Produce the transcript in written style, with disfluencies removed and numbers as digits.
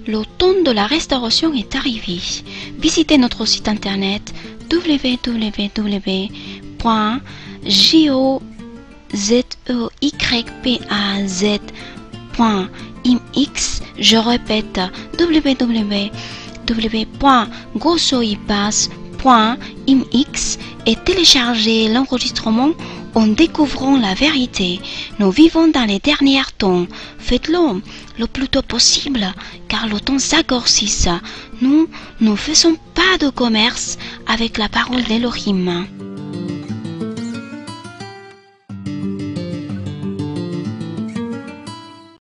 Le temps de la restauration est arrivé. Visitez notre site internet www.gozoypaz.mx. Je répète, www.gozoypaz.mx et téléchargez l'enregistrement en découvrant la vérité. Nous vivons dans les derniers temps. Faites-le le plus tôt possible, car le temps s'accourcisse. Nous ne faisons pas de commerce avec la parole d'Elohim.